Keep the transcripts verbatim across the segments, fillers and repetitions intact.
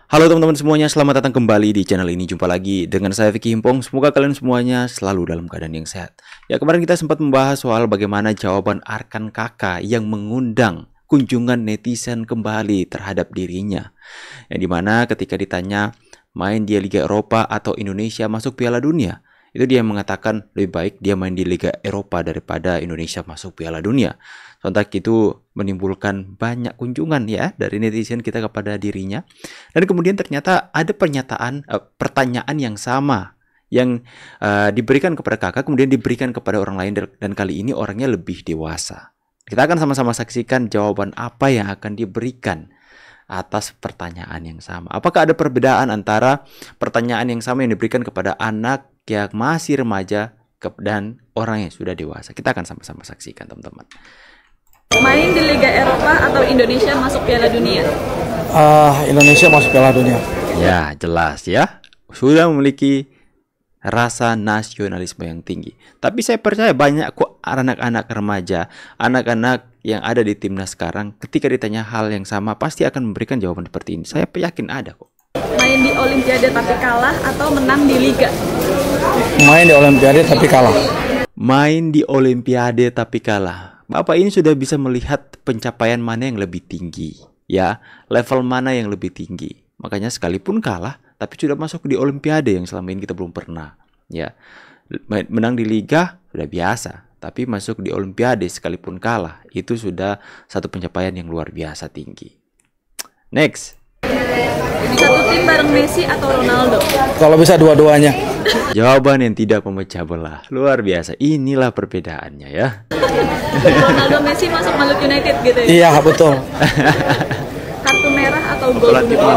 Halo teman-teman semuanya, selamat datang kembali di channel ini. Jumpa lagi dengan saya Vicky Himpong. Semoga kalian semuanya selalu dalam keadaan yang sehat. Ya, kemarin kita sempat membahas soal bagaimana jawaban Arkan Kakak yang mengundang kunjungan netizen kembali terhadap dirinya. Yang dimana ketika ditanya main di Liga Eropa atau Indonesia masuk Piala Dunia, itu dia mengatakan lebih baik dia main di Liga Eropa daripada Indonesia masuk Piala Dunia. Sontak itu menimbulkan banyak kunjungan ya dari netizen kita kepada dirinya. Dan kemudian ternyata ada pernyataan, uh, pertanyaan yang sama yang uh, diberikan kepada kakak, kemudian diberikan kepada orang lain, dan kali ini orangnya lebih dewasa. Kita akan sama-sama saksikan jawaban apa yang akan diberikan atas pertanyaan yang sama. Apakah ada perbedaan antara pertanyaan yang sama yang diberikan kepada anak yang masih remaja dan orang yang sudah dewasa? Kita akan sama-sama saksikan, teman-teman. Main di Liga Eropa atau Indonesia masuk Piala Dunia? Uh, Indonesia masuk Piala Dunia. Ya, jelas ya. Sudah memiliki rasa nasionalisme yang tinggi. Tapi saya percaya banyak kok anak-anak remaja, anak-anak yang ada di timnas sekarang, ketika ditanya hal yang sama pasti akan memberikan jawaban seperti ini. Saya yakin ada kok. Main di Olimpiade tapi kalah atau menang di Liga? Main di Olimpiade tapi kalah. Main di Olimpiade tapi kalah. Bapak ini sudah bisa melihat pencapaian mana yang lebih tinggi, ya, level mana yang lebih tinggi. Makanya sekalipun kalah, tapi sudah masuk di Olimpiade yang selama ini kita belum pernah, ya. Menang di Liga sudah biasa, tapi masuk di Olimpiade sekalipun kalah, itu sudah satu pencapaian yang luar biasa tinggi. Next. Satu tim bareng Messi atau Ronaldo? Kalau bisa dua-duanya. Jawaban yang tidak memecah belah. Luar biasa. Inilah perbedaannya ya. Ronaldo Messi masuk Malut United gitu ya? Iya, betul. Kartu merah atau gol bunuh diri?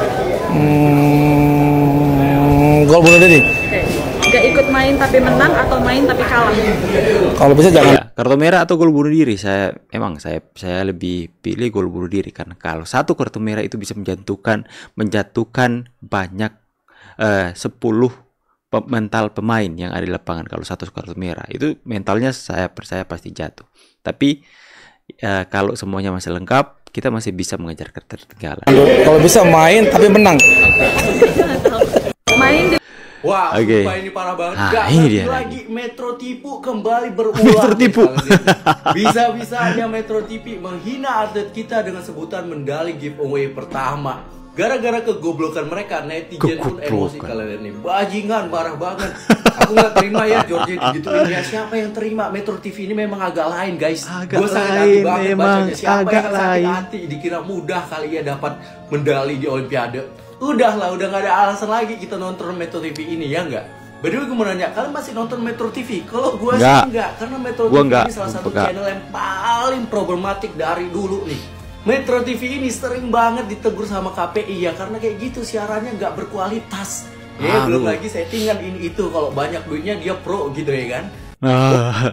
Hmm, gol bunuh diri. Oke. Gak ikut main tapi menang atau main tapi kalah? Kalau bisa jangan. Ya, kartu merah atau gol bunuh diri, saya memang saya saya lebih pilih gol bunuh diri, karena kalau satu kartu merah itu bisa menjatuhkan menjatuhkan banyak uh, sepuluh mental pemain yang ada di lapangan. Kalau satu kartu merah itu mentalnya saya percaya pasti jatuh. Tapi uh, kalau semuanya masih lengkap, kita masih bisa mengejar ketertinggalan. Kalau bisa main tapi menang. Main di Wah, okay. Sumpah ini parah banget. Nah, Gak ini dia lagi Metro T V kembali berulang. Metro T V. Bisa-bisanya Metro T V menghina atlet kita dengan sebutan medali giveaway pertama. Gara-gara kegoblokan mereka, netizen pun emosi kalian ini. Bajingan, parah banget. Aku nggak terima ya George digituin ya. Siapa yang terima? Metro T V ini memang agak lain, guys. Agak Gue sakit hati lain, banget memang bacanya. Siapa agak yang sakit lain. hati? Dikira mudah kali ya dapat medali di Olimpiade. Udahlah, udah gak ada alasan lagi kita nonton Metro T V ini, ya nggak? By the way, gue mau nanya, kalian masih nonton Metro T V? Kalau gue sih enggak, karena Metro gua T V enggak. ini salah satu Enggak. channel yang paling problematik dari dulu nih. Metro T V ini sering banget ditegur sama K P I ya, karena kayak gitu siarannya nggak berkualitas. Ya, Ah, belum lu. lagi settingan ini itu, kalau banyak duitnya dia pro gitu ya kan? Ah,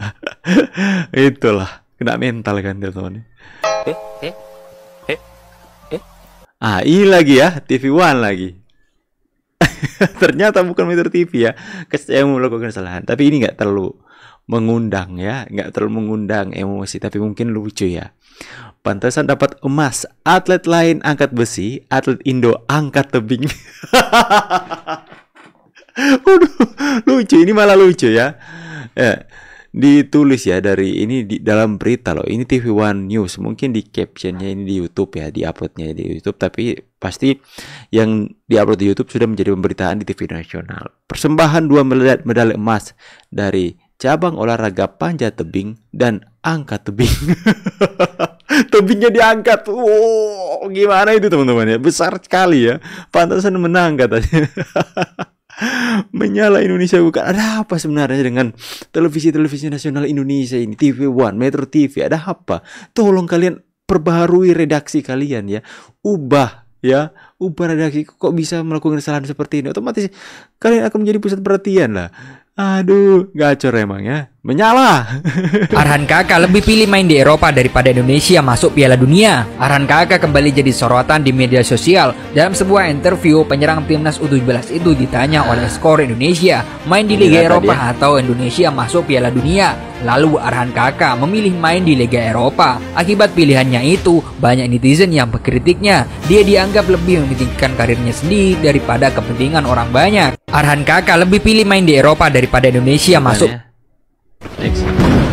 itulah kena mental kan teman-teman. Eh, eh, eh, eh. Ah, ini lagi ya, T V One lagi. Ternyata bukan Metro T V ya. Saya melakukan kesalahan. Tapi ini nggak terlalu mengundang ya, nggak terlalu mengundang emosi. Tapi mungkin lucu ya. Pantesan dapat emas. Atlet lain angkat besi, atlet Indo angkat tebing. Waduh, lucu. Ini malah lucu ya. Ya. Ditulis ya dari ini di dalam berita loh. Ini T V One News. Mungkin di captionnya ini di YouTube ya, di uploadnya di YouTube. Tapi pasti yang diupload di YouTube sudah menjadi pemberitaan di T V nasional. Persembahan dua medali emas dari cabang olahraga panjat tebing dan angkat tebing. Tebingnya diangkat. Wow, gimana itu teman-teman ya? Besar sekali ya. Pantasan menang katanya. Menyala Indonesia bukan. Ada apa sebenarnya dengan televisi-televisi nasional Indonesia ini? T V One, Metro T V, ada apa? Tolong kalian perbaharui redaksi kalian ya. Ubah ya, ubah redaksi. Kok bisa melakukan kesalahan seperti ini? Otomatis kalian akan menjadi pusat perhatian lah. Aduh, gacor emang ya. Menyala. Arhan Kakak lebih pilih main di Eropa daripada Indonesia masuk Piala Dunia. Arhan Kakak kembali jadi sorotan di media sosial. Dalam sebuah interview, penyerang timnas U tujuh belas itu ditanya oleh skor Indonesia main di Liga Eropa atau Indonesia masuk Piala Dunia. Lalu Arhan Kakak memilih main di Liga Eropa. Akibat pilihannya itu, banyak netizen yang mengkritiknya. Dia dianggap lebih mementingkan karirnya sendiri daripada kepentingan orang banyak. Arhan Kakak lebih pilih main di Eropa daripada Indonesia masuk. Next.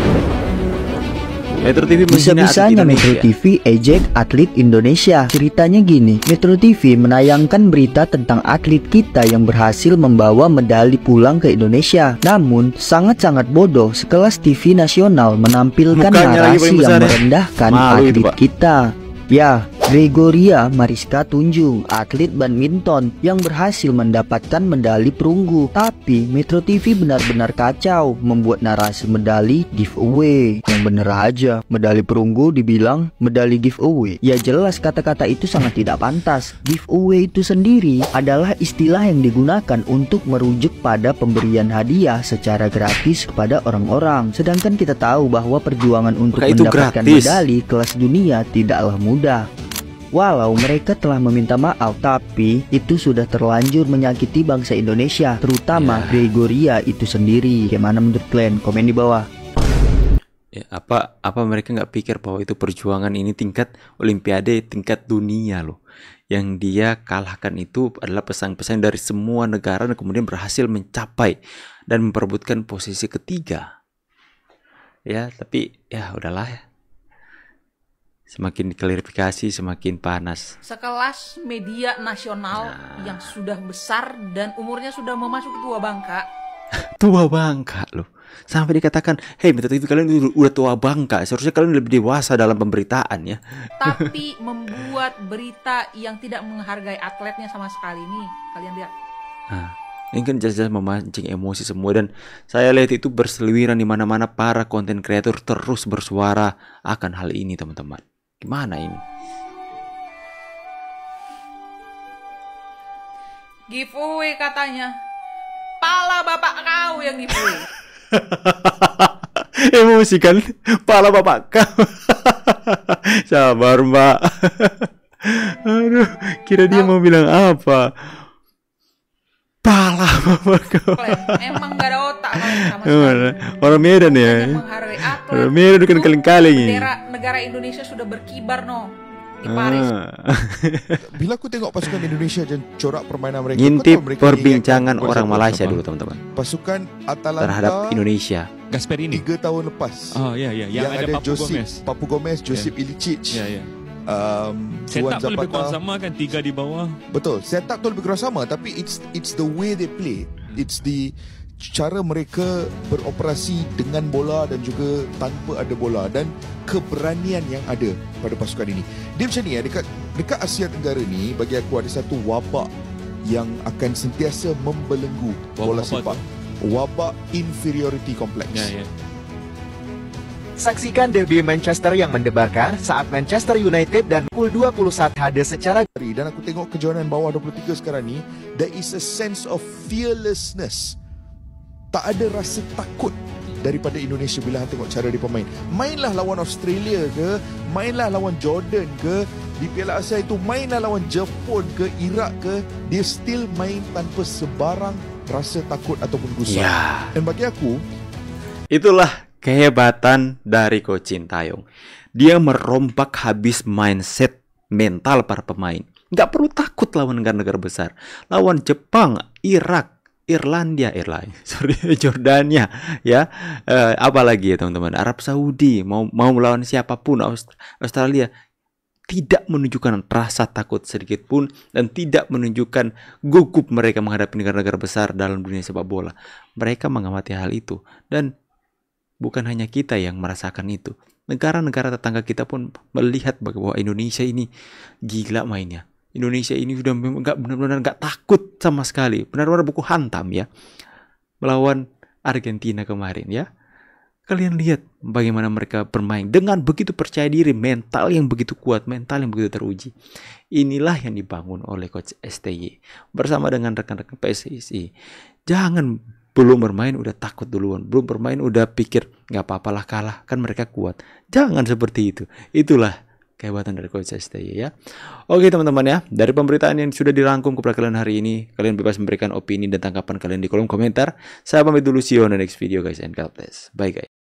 Metro T V Bisa-bisanya Metro T V ejek atlet Indonesia. Ceritanya gini, Metro T V menayangkan berita tentang atlet kita yang berhasil membawa medali pulang ke Indonesia. Namun, sangat-sangat bodoh sekelas T V nasional menampilkan Mukanya narasi yang ya. merendahkan Malu atlet itu, Pak. kita. Ya, Gregoria Mariska Tunjung, atlet badminton yang berhasil mendapatkan medali perunggu. Tapi Metro T V benar-benar kacau membuat narasi medali giveaway. Yang bener aja, medali perunggu dibilang medali giveaway. Ya jelas kata-kata itu sangat tidak pantas. Giveaway itu sendiri adalah istilah yang digunakan untuk merujuk pada pemberian hadiah secara gratis kepada orang-orang. Sedangkan kita tahu bahwa perjuangan untuk Maka itu mendapatkan gratis. medali kelas dunia tidaklah mudah. Walau mereka telah meminta maaf, tapi itu sudah terlanjur menyakiti bangsa Indonesia, terutama Ya. Gregoria itu sendiri. Gimana menurut kalian? Komen di bawah. Ya, apa apa mereka nggak pikir bahwa itu perjuangan ini tingkat olimpiade, tingkat dunia loh. Yang dia kalahkan itu adalah pesaing-pesaing dari semua negara dan kemudian berhasil mencapai dan memperebutkan posisi ketiga. Ya, tapi ya udahlah ya. Semakin diklarifikasi semakin panas. Sekelas media nasional Nah. yang sudah besar dan umurnya sudah memasuki tua bangka. Tua bangka loh. Sampai dikatakan, "Hei, Metro T V kalian udah, udah tua bangka. Seharusnya kalian lebih dewasa dalam pemberitaan ya." Tapi membuat berita yang tidak menghargai atletnya sama sekali nih. Kalian lihat. Nah, ini kan jelas-jelas memancing emosi semua dan saya lihat itu berseliweran di mana-mana para konten kreator terus bersuara akan hal ini, teman-teman. Gimana ini? Giveaway katanya. Pala bapak kau yang giveaway. Emosi kan? Pala bapak kau. Sabar, Mbak. Aduh, kira dia mau bilang apa? Pala bapak kau. Kalian emang gak ada otak kalian sama Gimana? sekali. Orang Medan ya? Hanya menghargai atlet. Orang Medan bukan Tuh, kaleng-kaleng ini. Bendera negara Indonesia sudah berkibar no di Paris. Ah. Bila aku tengok pasukan Indonesia dan corak permainan mereka, Ngintip kau tahu mereka perbincangan ingatkan orang konsep Malaysia apa? dulu, teman-teman, Pasukan Atalanta terhadap Indonesia. Gasperini. tiga tahun lepas. Oh ya ya, yang, yang, ada ada Papu Josip, Gomez. Papu Gomez, Josip Ilicic, Ya ya. um, Juan Setup pun lebih kurang Zapata. sama kan, tiga di bawah. Betul, setup tu lebih kurang sama, tapi it's it's the way they play. It's the cara mereka beroperasi dengan bola dan juga tanpa ada bola dan keberanian yang ada pada pasukan ini. Dia macam ni ya, dekat dekat Asia Tenggara ni bagi aku ada satu wabak yang akan sentiasa membelenggu bola Wabak apa sepak. Wabak inferiority complex. Ya ya. Saksikan derby Manchester yang mendebarkan saat Manchester United dan pukul dua puluh satu ada secara Dan aku tengok kejohanan bawah dua puluh tiga sekarang ni, there is a sense of fearlessness. Tak ada rasa takut daripada Indonesia bila hang tengok cara dia pemain. Mainlah lawan Australia ke, mainlah lawan Jordan ke, di Piala Asia itu mainlah lawan Jepun ke, Iraq ke, dia still main tanpa sebarang rasa takut ataupun gusar. Ya, Dan bagi aku, itulah kehebatan dari Coach Sintayong. Dia merombak habis mindset mental para pemain. Nggak perlu takut lawan negara-negara besar. Lawan Jepang, Irak, Irlandia, Irlandia, sorry, Jordania, ya, eh, apalagi ya teman-teman, Arab Saudi, mau mau melawan siapapun, Aust Australia, tidak menunjukkan rasa takut sedikit pun dan tidak menunjukkan gugup mereka menghadapi negara-negara besar dalam dunia sepak bola. Mereka mengamati hal itu dan bukan hanya kita yang merasakan itu. Negara-negara tetangga kita pun melihat bahwa Indonesia ini gila mainnya. Indonesia ini sudah nggak benar-benar nggak takut sama sekali, benar-benar buku hantam ya melawan Argentina kemarin ya. Kalian lihat bagaimana mereka bermain dengan begitu percaya diri, mental yang begitu kuat, mental yang begitu teruji. Inilah yang dibangun oleh Coach S T Y bersama dengan rekan-rekan P S S I. Jangan belum bermain udah takut duluan, belum bermain udah pikir nggak apa-apalah kalah, kan mereka kuat. Jangan seperti itu. Itulah kehebatan dari Coach S T Y ya. Oke teman-teman ya, dari pemberitaan yang sudah dirangkum kepada kalian hari ini, kalian bebas memberikan opini dan tanggapan kalian di kolom komentar. Saya pamit dulu, see you on the next video guys, and God bless. Bye guys.